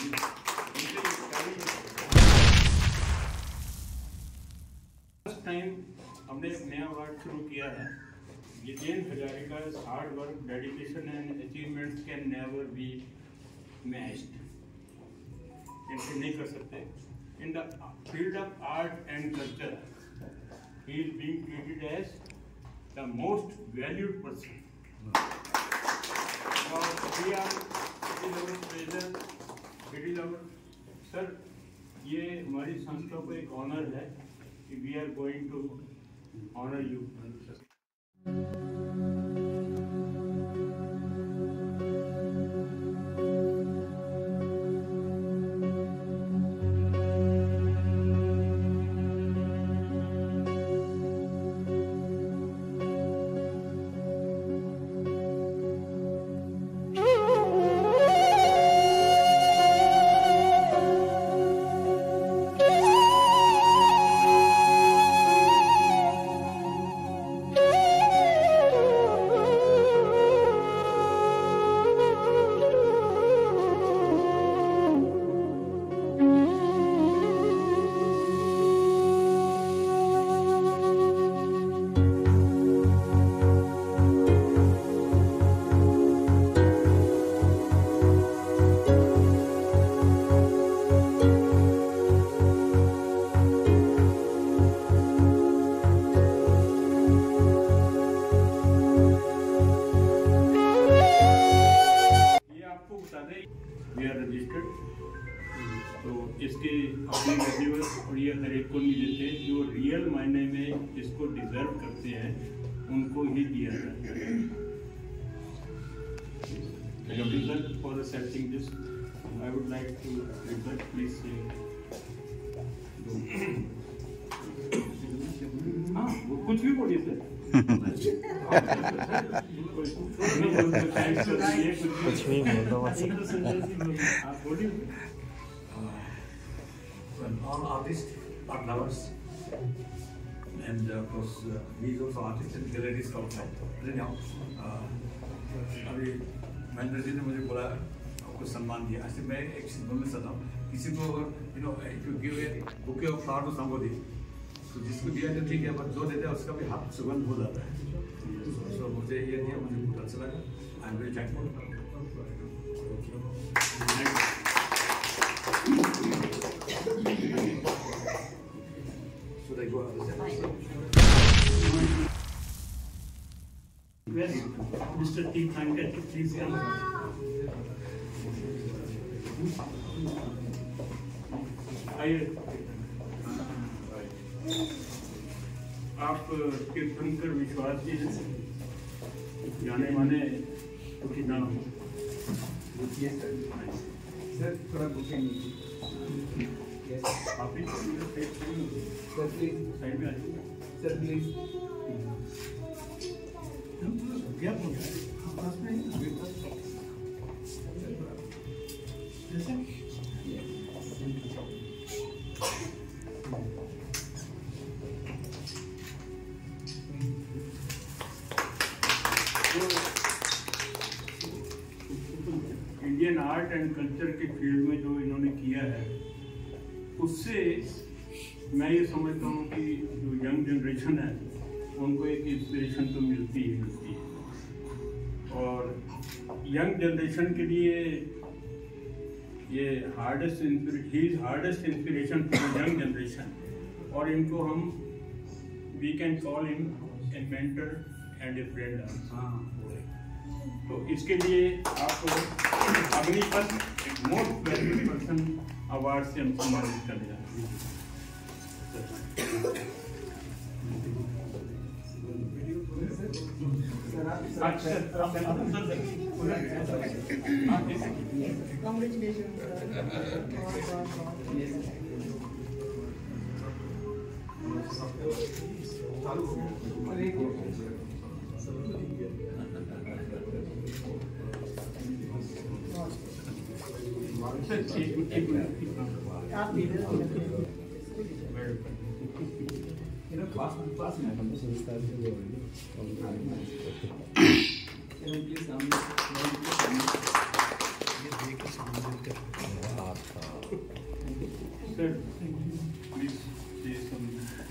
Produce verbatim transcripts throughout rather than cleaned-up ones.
First time हमने एक नया अवार्ड शुरू किया है, Jitendra Hazarika's hard work, dedication and achievements can never be matched. इनसे नहीं कर सकते। In the field of art and culture he is being treated as the most valued person. Now we are, it is our pleasure, it is our sir, ये हमारी संस्था को एक honour है कि we are going to honor you. We are registered, तो इसके अपने वैल्यू और ये हर एक को नहीं देते, जो रियल मायने में इसको डिजर्व करते हैं उनको ही दिया जाता है। Sir, for accepting this, I would like to request, please say. हाँ, कुछ भी बोलिए सर। कुछ भी बोलो आप बोलिए। All artists are lovers, and uh, of course uh, he is also artist and galleryist also. Anyhow, अभी महेंद्र जी ने मुझे बोला आपको सम्मान दिया। ऐसे मैं एक चीज बोलना चाहता हूँ, किसी को अगर you know if you give a bouquet of flower to somebody, तो जिसको दिया तो ठीक है, पर जो देता है उसका भी हाथ सुगंध हो जाता है। तो मुझे ये दिया, मुझे बहुत अच्छा लगा। I am very thankful. Should I go out of the Mister T. Thankett, please come. आइए। आप तीर्थंकर विश्वास जी जाने माने कुछ नाम सर, थोड़ा बुके नीचे आप ही सर प्लीज साइड में आइए सर प्लीज क्या बोल रहे हैं पास में इंडियन आर्ट एंड कल्चर के फील्ड में जो इन्होंने किया है, उससे मैं ये समझता हूँ कि जो यंग जनरेशन है उनको एक इंस्पिरेशन तो मिलती ही मिलती है। और यंग जनरेशन के लिए ये hardest he is hardest inspiration for young generation, और इनको हम we can call him a mentor and a friend. तो इसके लिए आप Agnipath most valued person award से हम सम्मानित कर रहे हैं। Sir, please say some.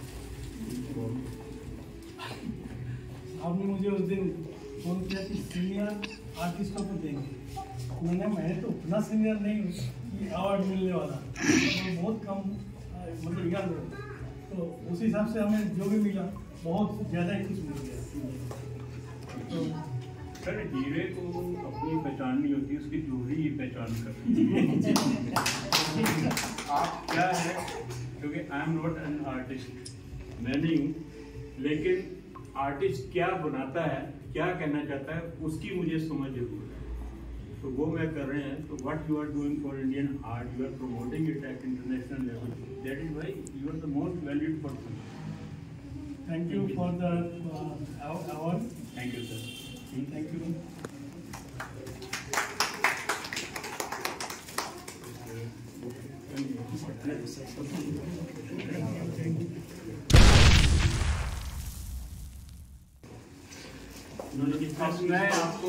आपने मुझे उस दिन फोन किया कि सीनियर आर्टिस्टों को देंगे, मैंने मैं तो उतना सीनियर नहीं हूँ कि अवार्ड मिलने वाला, तो बहुत कम मतलब याद हो, तो उस हिसाब से हमें जो भी मिला बहुत ज़्यादा ही कुछ मिल गया। तो सर हीरे को अपनी पहचान नहीं होती, उसकी जोड़ी ही पहचान करती है। आप क्या है, क्योंकि I am not an artist, मैं नहीं हूँ, लेकिन आर्टिस्ट क्या बनाता है, क्या कहना चाहता है, उसकी मुझे समझ जरूर है, तो वो मैं कर रहे हैं। तो what you are doing for Indian art, you are promoting it at international level, that is why you are the most valued person. Thank you for the award. Thank you sir. Thank you. मैं आपको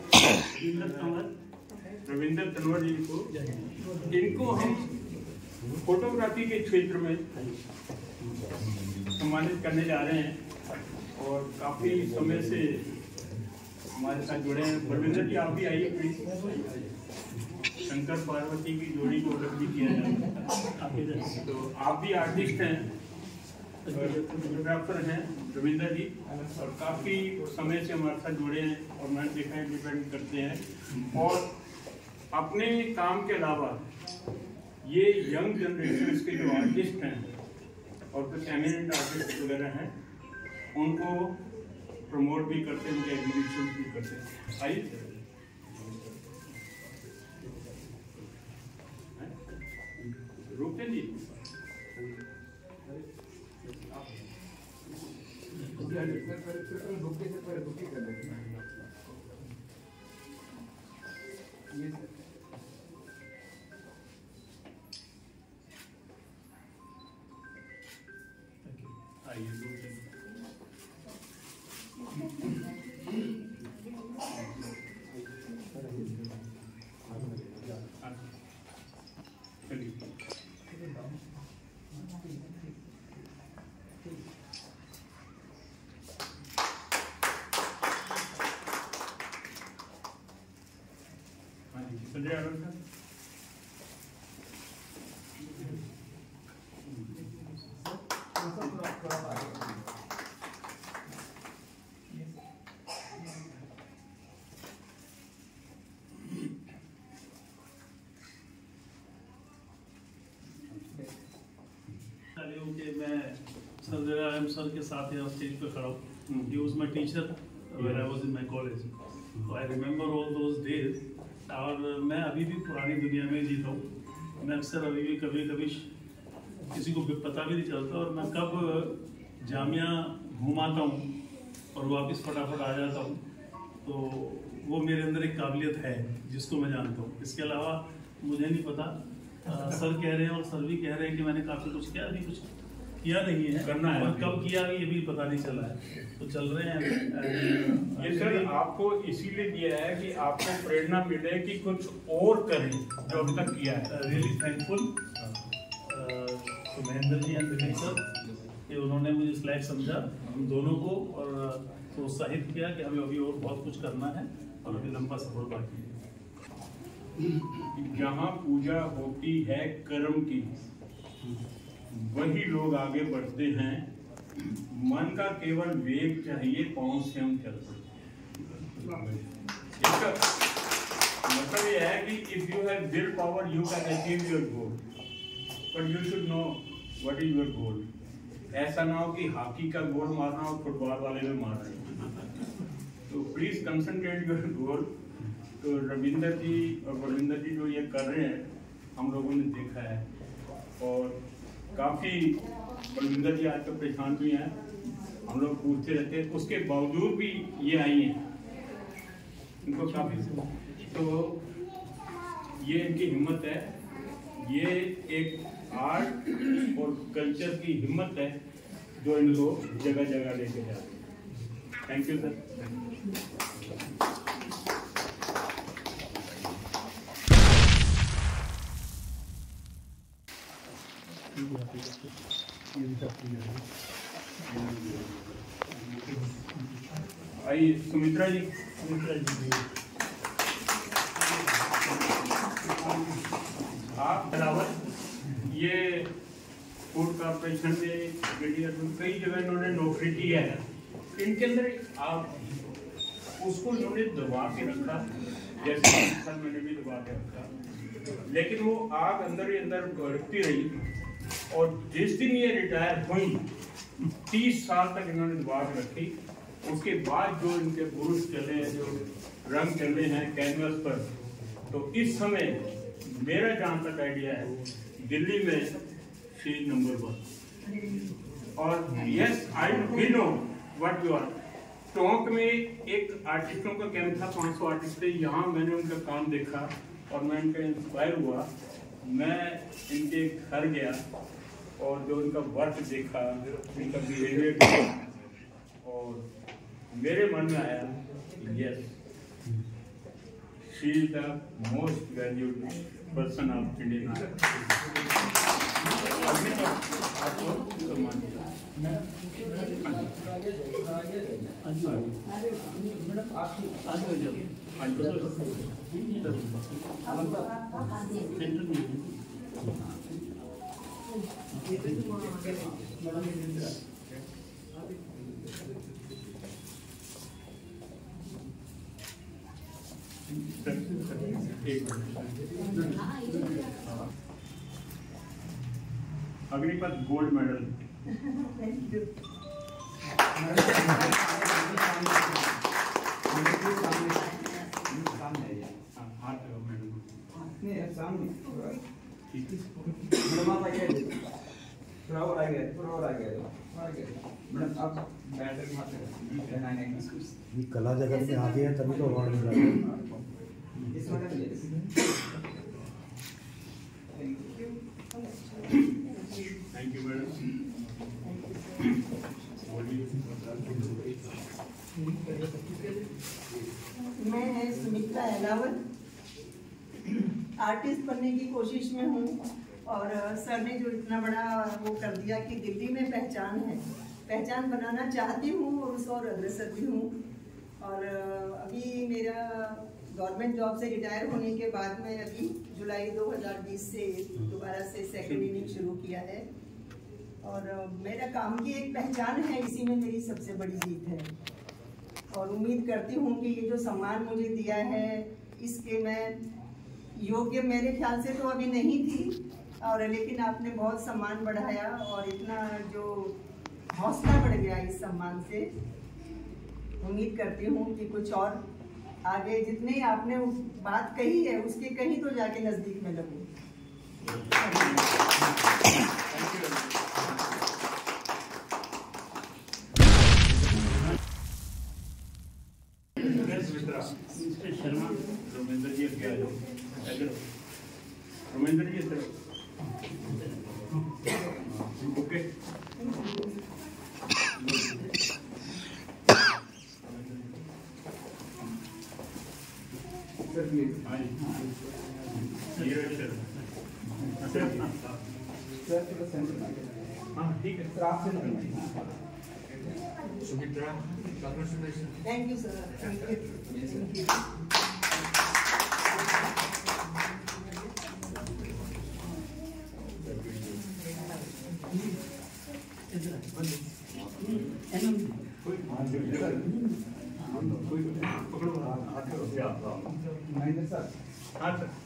रविंद्र तनवर जी को, इनको हम photography के क्षेत्र में सम्मानित करने जा रहे हैं और काफी समय से हमारे साथ जुड़े हैं। रविंद्र जी आप भी आइए प्लीज। शंकर पार्वती की जोड़ी को अलग भी किया जाए, तो आप भी आर्टिस्ट हैं, फोटोग्राफर हैं रविंद्र जी, और काफ़ी समय से हमारे साथ जुड़े हैं और मैंने देखा है डिपेंड करते हैं। और अपने काम के अलावा ये यंग जनरेशन के जो आर्टिस्ट हैं और कुछ एमिनेंट आर्टिस्ट वगैरह हैं, उनको प्रमोट भी करते हैं, उनके एग्जीबिशन भी करते हैं। आइए रुकते जी। बुके से पहले बुके कर लेते हैं। ये आइए रुकते। संजय आनंद सर। कि मैं सर सर के साथ यहाँ स्टेज पे खड़ा हूँ। He was my teacher when I was in my college. So I remember all those days. और मैं अभी भी पुरानी दुनिया में जीता हूँ। मैं अक्सर अभी भी कभी कभी किसी को पता भी नहीं चलता और मैं कब जामिया घूम आता हूँ और वापस फटाफट आ जाता हूँ, तो वो मेरे अंदर एक काबिलियत है जिसको मैं जानता हूँ। इसके अलावा मुझे नहीं पता, आ, सर कह रहे हैं और सर भी कह रहे हैं कि मैंने काफ़ी कुछ किया, अभी कुछ किया नहीं है, करना है, और कब किया ये भी पता नहीं चला है, तो चल रहे हैं। ये सर आपको इसीलिए दिया है कि आपको प्रेरणा मिले कि कुछ और करें जो अब तक किया है। रियली थैंकफुल तो महेंद्र जी एंड विनय सर कि उन्होंने मुझे इस लायक समझा हम दोनों को और प्रोत्साहित किया कि हमें अभी और बहुत कुछ करना है और अभी लंबा सफर बाकी है। जहाँ पूजा होती है कर्म की, वही लोग आगे बढ़ते हैं। मन का केवल वेग चाहिए, पाँव से हम चल पड़ते हैं। इसका मतलब ये है कि if you have will power you can achieve your goal, but you should know what is your goal. ऐसा ना हो कि हॉकी का गोल मारना और फुटबॉल वाले में मार रहे हैं। तो प्लीज कंसंट्रेट योर गोल। तो रविंदर जी और बलविंदर जी जो ये कर रहे हैं हम लोगों ने देखा है, और काफ़ी बलविंदर जी आज तो परेशान भी हैं, हम लोग पूछते रहते हैं, उसके बावजूद भी ये आई हैं, इनको काफ़ी, तो ये इनकी हिम्मत है, ये एक आर्ट और कल्चर की हिम्मत है जो इनको जगह जगह लेके जाते हैं। Thank you sir. आइए सुमित्रा जी, सुमित्रा जी आप बराबर ये फूड कॉर्पोरेशन में कई जगह इन्होंने नौकरी की है, इनके अंदर आप उसको इन्होंने दबा के रखा, जैसे सर मैंने भी दबा के रखा, लेकिन वो आग अंदर ही अंदर बढ़ती रही और जिस दिन ये रिटायर हुई तीस साल तक इन्होंने दबा के रखी। उसके बाद जो इनके पुरुष चले हैं, जो रंग चले हैं कैनवस पर, तो इस समय मेरा जहाँ तक आइडिया है दिल्ली में शी नंबर वन। और yes I we know what you are. Tonk में एक आर्टिस्टों का कैंप था, पाँच सौ आर्टिस्ट थे, यहाँ मैंने उनका काम देखा और मैं इनका इंस्पायर हुआ। मैं इनके घर गया और जो उनका वर्क देखा, उनका बिहेवियर देखा और मेरे मन में आया yes she is the most valued person of Indian art. आपको सम्मान दिया। Agnipath gold medal. ये कला जगत में आगे है तभी तो अवार्ड मिल रहा है। Thank you madam. मैं सुमित्रा अहलावत आर्टिस्ट बनने की कोशिश में हूँ और सर ने जो इतना बड़ा वो कर दिया कि दिल्ली में पहचान है, पहचान बनाना चाहती हूँ और उस और अग्रसर भी हूँ। और अभी मेरा गवर्नमेंट जॉब से रिटायर होने के बाद में अभी जुलाई दो हज़ार बीस से दोबारा से सेकंड इनिंग शुरू किया है और मेरा काम की एक पहचान है, इसी में मेरी सबसे बड़ी जीत है। और उम्मीद करती हूँ कि ये जो सम्मान मुझे दिया है इसके मैं योग्य मेरे ख्याल से तो अभी नहीं थी, और लेकिन आपने बहुत सम्मान बढ़ाया और इतना जो हौसला बढ़ गया इस सम्मान से। उम्मीद करती हूँ कि कुछ और आगे जितने आपने बात कही है उसके कहीं तो जाके नजदीक में लगूं। शर्मा रोमेंद्र जी क्या है? रोमेंद्र जी इधर ओके। हाँ ठीक है सर, आपसे Sumitra, thank you sir, thank you. Mahendra sir, हाँ सर,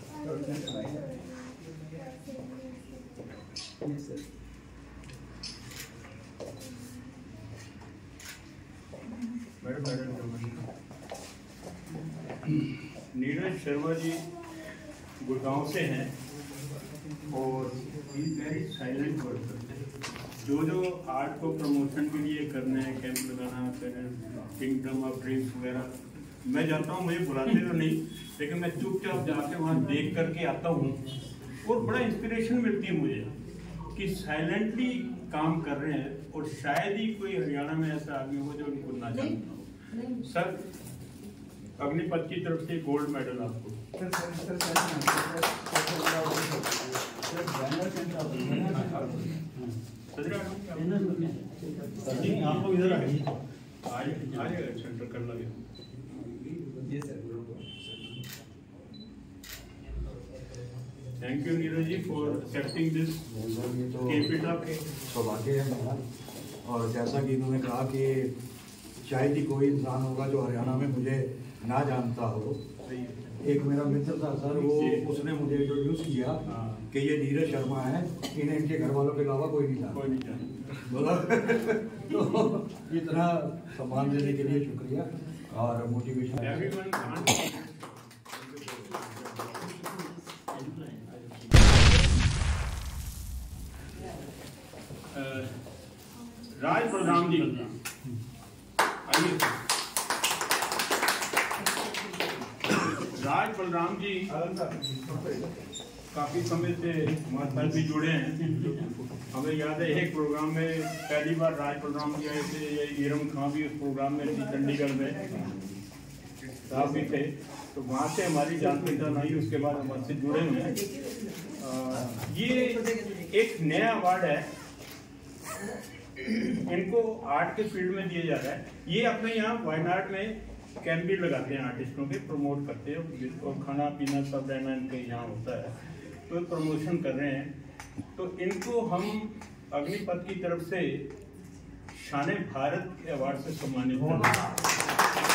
नीरज शर्मा जी गुड़गांव से हैं और ही वेरी साइलेंट वर्कर। जो जो आर्ट को प्रमोशन के लिए करना है, कैंप लगाना, किंगडम ऑफ ड्रीम्स वगैरह, मैं जाता हूँ, मुझे बुलाते तो नहीं, लेकिन मैं चुपचाप जाके वहाँ देख करके आता हूँ और बड़ा इंस्पिरेशन मिलती है मुझे कि साइलेंटली काम कर रहे हैं। और शायद ही कोई हरियाणा में ऐसा आदमी हो जो उनको ना जानता हो। सर, अग्निपथ की तरफ से गोल्ड मेडल आपको। सर सर सर सर नहीं आप लोग इधर आइए। आज आज सेंटर कर लगे। ये sir thank you Neeraj ji for accepting this ये तो कैपिटा के सौभाग्य है मेरा। और जैसा कि इन्होंने कहा कि शायद ही कोई इंसान होगा जो हरियाणा में मुझे ना जानता हो। एक मेरा मित्र था सर, वो उसने मुझे इंट्रोड्यूस किया कि ये नीरज शर्मा है, इन्हें इनके घर वालों के अलावा कोई नहीं जानता। कोई नहीं जानता। बोला तो इतना सम्मान देने के लिए शुक्रिया और motivation. Everyone can't- uh, Raj Balram ji आइए। राज बलराम जी काफी समय से हमारे साथ भी जुड़े हैं। हमें याद है एक प्रोग्राम में पहली बार राज बलराम जी आए थे, ये ईरम खां भी उस प्रोग्राम में थी चंडीगढ़ में, साहब भी थे। तो वहाँ से हमारी जान पहचान आई, उसके बाद हमारे से जुड़े हुए हैं। अ, ये एक नया अवार्ड है, इनको आर्ट के फील्ड में दिया जा रहा है। ये अपने यहाँ वायनाड में कैंप भी लगाते हैं, आर्टिस्टों के प्रमोट करते हैं, और खाना पीना सब रहना इनके यहाँ होता है, तो प्रमोशन कर रहे हैं। तो इनको हम अग्निपथ की तरफ से शान भारत के अवार्ड से सम्मानित कर रहे हैं।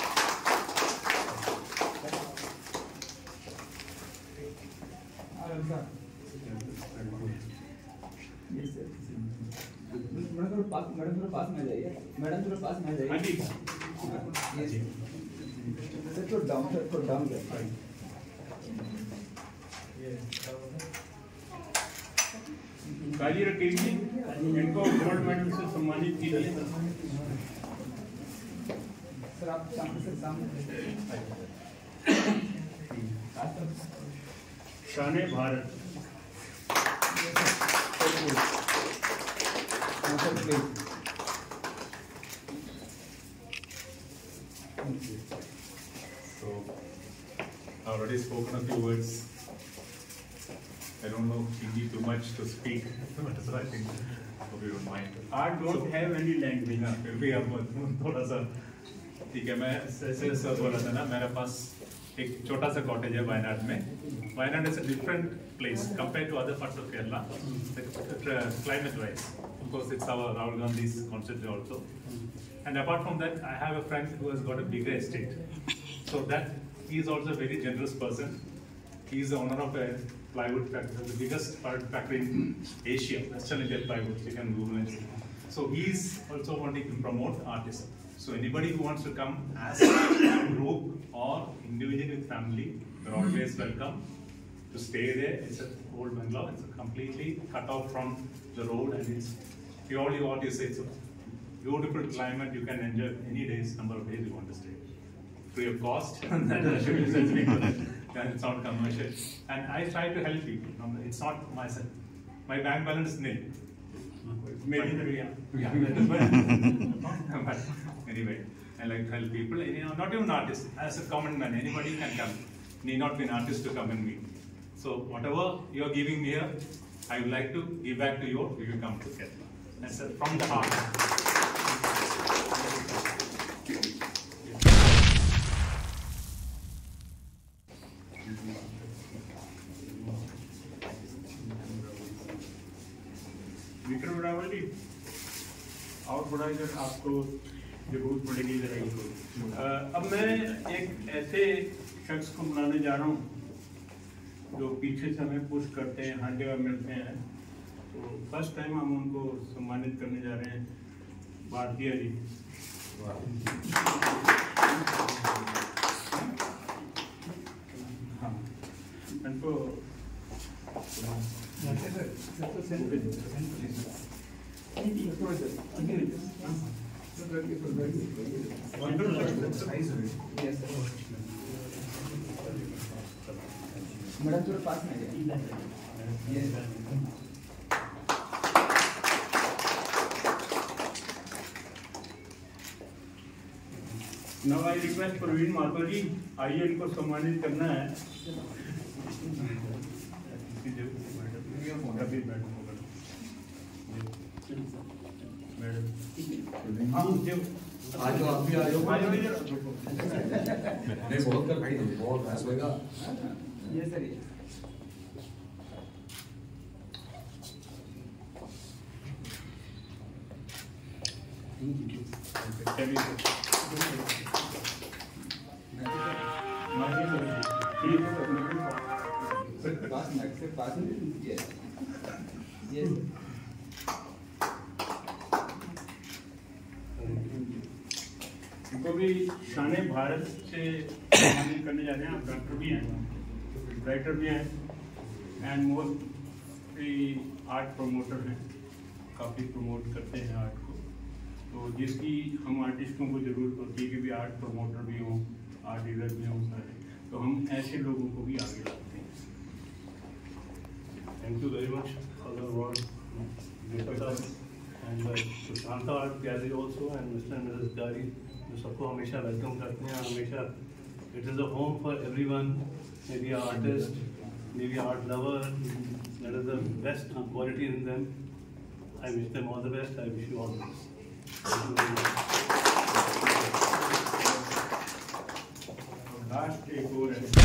मैडम थोड़ा पास मैडम थोड़ा पास में आ जाइए मैडम थोड़ा पास में आ जाइए। हाँ जी। सर थोड़ा डाउन सर थोड़ा डाउन कर। काजी रकीब जी, इनको गोल्ड मेडल से सम्मानित कीजिए। सर आप सामने सर सामने Shaan Bharat. Sir please. So, I already spoken a few words. I don't know Hindi too much to speak, but so I think hope you don't mind. Art don't have any language. ना फिर भी अब थोड़ा सा ठीक है। मैं ऐसे सर बोला था ना, मेरे पास एक छोटा सा कॉटेज है वायनाड में। Wayanad is a different place compare to other parts of Kerala climate wise. Of course, it's our Rahul Gandhi's constituency also. And apart from that, I have a friend who has got a bigger estate. So that he is also a very generous person. He is the owner of a plywood factory, the biggest plywood factory in Asia, Western India plywood. You can Google and see. So he is also wanting to promote artists. So anybody who wants to come as a group or individual with family, you're always welcome to stay there. It's an old bungalow. It's completely cut off from the road, and it's purely what you say. It's a beautiful climate. You can enjoy any days, number of days you want to stay, free of cost. That should be sensible for that. And it's not commercial. And I try to help people. It's not myself. My bank balance is nil. Maybe the yeah. But anyway, I like to help people. You know, not even artists. As a common man, anybody can come. Need not be an artist to come and meet. So whatever you are giving me here, I would like to give back to you if you come to Kerala. That's uh, from the heart. Vikram Rawal ji, और बड़ा इधर आपको जरूरत पड़ेगी जरा इनको। अब मैं एक ऐसे शख्स को बुलाने जा रहा हूँ जो पीछे से हमें पुश करते हैं, हर जगह मिलते हैं। तो फर्स्ट टाइम हम उनको सम्मानित करने जा रहे हैं, भारतीय जी। हाँ, इनको मैडम थोड़ा पास में आ जाइए। Now I request Praveen Mathur जी, आइए इनको सम्मानित करना है। मैडम हाँ आज तो आप भी आ जाओ। नहीं बहुत कर भाई बहुत ऐसा होगा। ये सर ये पास में से पास में ये ये इनको भी शान भारत से सम्मानित करने जा रहे हैं। आप डॉक्टर भी हैं, राइटर भी हैं एंड मोस्टली आर्ट प्रमोटर हैं, काफ़ी प्रमोट करते हैं आर्ट को। तो जिसकी हम आर्टिस्टों को ज़रूरत होती है कि भी आर्ट प्रमोटर भी हों, आर्ट डीलर भी हों सारे, तो हम ऐसे लोगों को भी आगे लाते हैं। Thank you very much for the award, Deepika and uh, Sushanta Art Gallery also and Mister and Missus Gari, जो सबको हमेशा वेलकम करते हैं। हमेशा it is a home for everyone, maybe an artist, maybe an art lover, that is the best quality in them. I wish them all the best. I wish you all the best. Thank you very much. Last एक और है,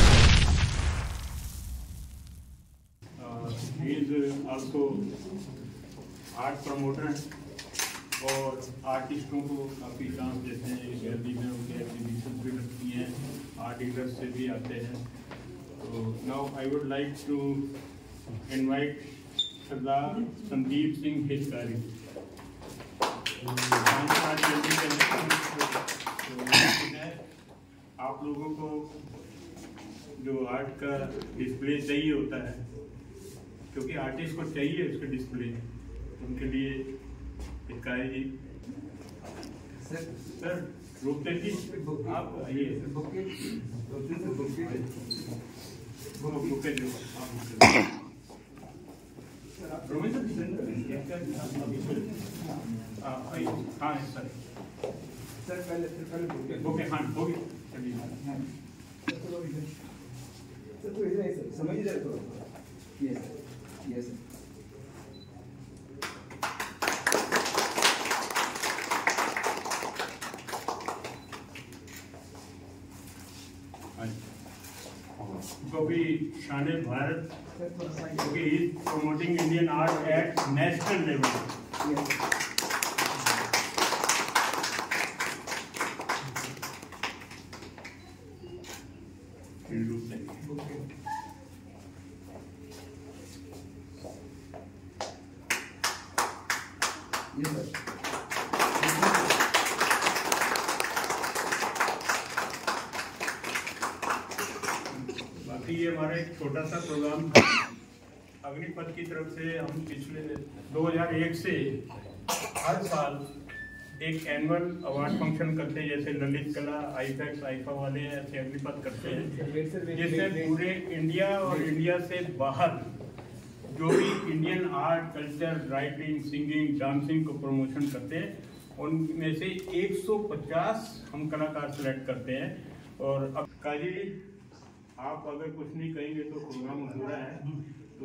he is also art promoter हैं और आर्टिस्टों को काफ़ी chance देते हैं। Gallery में उनके एग्जीबिशन भी लगती हैं, आर्ट डीलर से भी आते हैं। तो now I would like to invite Sardar Sandeep Singh Hitkari. आप लोगों को जो आर्ट का डिस्प्ले चाहिए होता है, क्योंकि आर्टिस्ट को चाहिए उसका डिस्प्ले, उनके लिए हितकारी जी। सर सर रूपतेज जी आप आइए, बुके बुके वो बुके जो आप रोमेंद्र जी आइए। हाँ सर सर पहले पहले बुके बुके हाँ हो गया, चलिए। सर तो इधर सर समझ इधर तो ये सर ये सर को भी शान भारत, क्योंकि he is promoting Indian art at national level. बाकी ये हमारा एक छोटा सा प्रोग्राम अग्निपथ की तरफ से हम पिछले दो हज़ार एक से हर साल एक एनुअल अवार्ड फंक्शन करते हैं, जैसे ललित कला, आईफैक्स, आईफा वाले ऐसे अग्निपथ करते हैं, जिससे पूरे इंडिया और इंडिया से बाहर जो भी Indian art, culture, writing, singing, dancing को प्रमोशन करते हैं, उनमें से एक सौ पचास हम कलाकार सेलेक्ट करते हैं। और अब काजी आप अगर कुछ नहीं कहेंगे तो प्रोग्राम अधूरा है। तो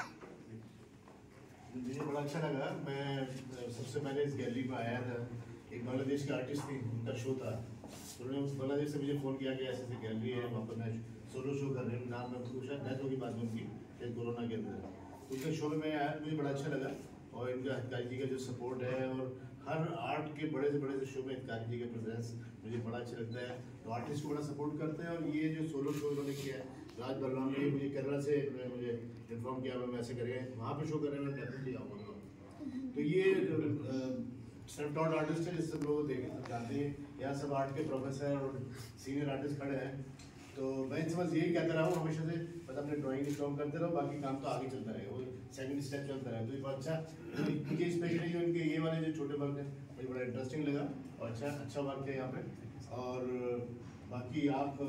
मुझे बड़ा अच्छा लगा। मैं सबसे पहले इस गैलरी में आया था, एक बांग्लादेश के आर्टिस्ट थी, उनका शो था, तो उन्होंने उस बांग्लादेश से मुझे फ़ोन किया कि ऐसे ऐसी गैलरी है, वहाँ पर मैं सोलो शो कर रही हूँ। नाम मैं पूछा, डेथ होगी बाद में उनकी, शायद कोरोना के अंदर। उसके शो में मैं आया, मुझे बड़ा अच्छा लगा। और इनका हितकारी जी का जो सपोर्ट है, और हर आर्ट के बड़े से बड़े से शो में हितकारी जी का प्रेजेंस मुझे बड़ा अच्छा लगता है। तो आर्टिस्ट को बड़ा सपोर्ट करते हैं। और ये जो सोलो शो इन्होंने किया है, राज बलराम ने मुझे केरला से मुझे इन्फॉर्म किया, मैं ऐसे करेंगे वहाँ पे शो कर रहे हैं, मैं डेफिनेटली आऊँगा। तो ये सेल्फ टॉट आर्टिस्ट है, जिससे सब लोग देखें जानते हैं, यहाँ सब आर्ट के प्रोफेसर और सीनियर आर्टिस्ट खड़े हैं। तो मैं इस बस यही कहता रहा हूँ हमेशा से, बस अपने ड्राइंग स्ट्रॉन्ग करते रहो, बाकी काम तो आगे चलता रहेगा, वो सेकंड स्टेप चलता रहेगा। तो ये बहुत अच्छा, इनके स्पेशली जो इनके ये वाले जो छोटे वर्क हैं मुझे बड़ा इंटरेस्टिंग लगा, और अच्छा अच्छा वर्क है यहाँ पे। और बाकी आप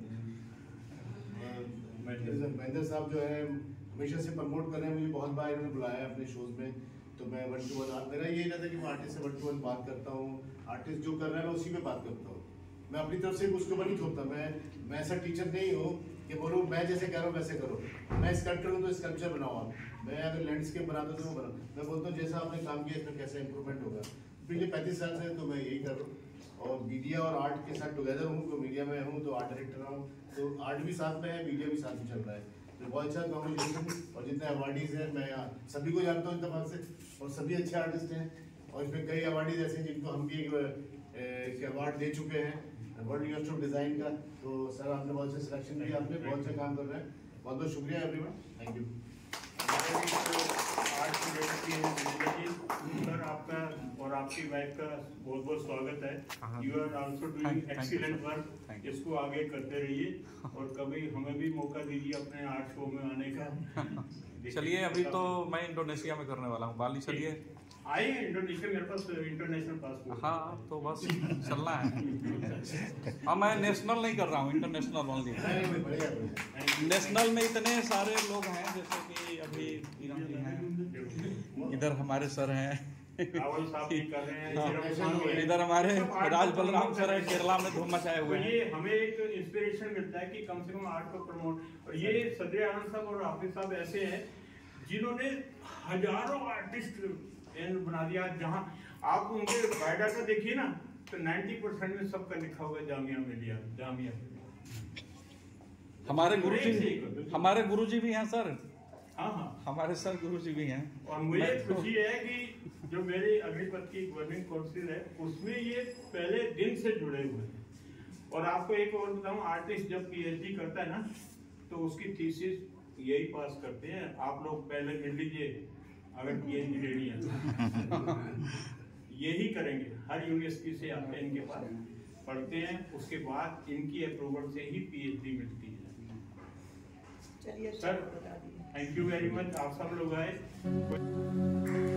महेंद्र साहब जो है हमेशा से प्रमोट कर रहे हैं, मुझे बहुत बार इन्होंने बुलाया है अपने शोज़ में, तो मैं वन टू वन, मेरा यही रहता है कि मैं आर्टिस्ट से वन टू वन बात करता हूँ, आर्टिस्ट जो कर रहा है मैं उसी में बात करता हूँ। मैं अपनी तरफ से उसके ऊपर नहीं थोपता, मैं मैं ऐसा टीचर नहीं हूँ कि बोलूँ मैं जैसे कह रहा हूँ वैसे करो। मैं स्कल्पचर हूँ तो स्कल्पचर बनाओ आप, मैं अगर लैंडस्केप बनाता हूँ तो वो बनाओ। मैं बोलता हूँ जैसा आपने काम किया इसमें कैसे इंप्रूवमेंट होगा। पिछले पैंतीस साल से तो मैं यही कर रहा हूँ और मीडिया और आर्ट के साथ टुगेदर हूँ। तो मीडिया में हूँ तो आर्ट डायरेक्टर हूँ, तो आर्ट भी साथ में है, मीडिया भी साथ में चल रहा है। तो बहुत अच्छा कॉम्बिनेशन। और जितने अवार्डीज हैं मैं सभी को जानता हूँ इत्तेफाक से, और सभी अच्छे आर्टिस्ट हैं। और इसमें कई अवार्डीज ऐसे हैं जिनको हम भी एक अवार्ड दे चुके हैं वर्ल्ड यूनिवर्सिटी ऑफ डिज़ाइन का। तो सर आपने बहुत अच्छा सिलेक्शन किया, आपने बहुत अच्छा काम कर रहे हैं। बहुत बहुत शुक्रिया एवरीवन, थैंक यू। आर्ट की सर आपका और आपकी वाइफ का बहुत बहुत स्वागत है। You are also doing excellent work, इसको आगे करते रहिए और कभी हमें भी मौका दीजिए अपने आर्ट शो में आने का। चलिए अभी तो मैं इंडोनेशिया में करने वाला हूँ, बाली चलिए। आए इंडोनेशिया, मेरे पास इंटरनेशनल पासपोर्ट। हाँ तो बस चलना है। हाँ मैं नेशनल नहीं कर रहा हूँ, इंटरनेशनल ओनली। नेशनल में इतने सारे लोग हैं, जैसे कि अभी ईरान जी हैं, इधर हमारे सर हैं, इधर हमारे राज बलराम सर है, केरला में धूम मचाए हुए हैं। ये हमें एक इंस्पिरेशन मिलता है कि कम से कम आर्ट को प्रमोट। और ये सदर आनंद साहब और हाफिज साहब ऐसे हैं जिन्होंने हजारों आर्टिस्ट बना दिया। जहाँ आप उनके बायोडाटा देखिए ना तो नब्बे परसेंट में सबका लिखा हुआ जामिया मिलिया, जामिया। हमारे गुरुजी हमारे गुरुजी भी हैं सर। हाँ हाँ हमारे सर गुरुजी भी हैं। और मुझे खुशी है कि जो मेरे अग्निपथ की गवर्निंग काउंसिल है उसमें ये पहले दिन से जुड़े हुए हैं। और आपको एक और बताऊं, आर्टिस्ट जब पीएचडी करता है ना तो उसकी थीसिस यही पास करते हैं। आप लोग पहले मिल लीजिए अगर पीएचडी लेनी है यही करेंगे। हर यूनिवर्सिटी से आते हैं, इनके पास पढ़ते हैं, उसके बाद इनकी अप्रूवल से ही पीएचडी मिलती है। चलिए sir thank you very much, आप सब लोग आए।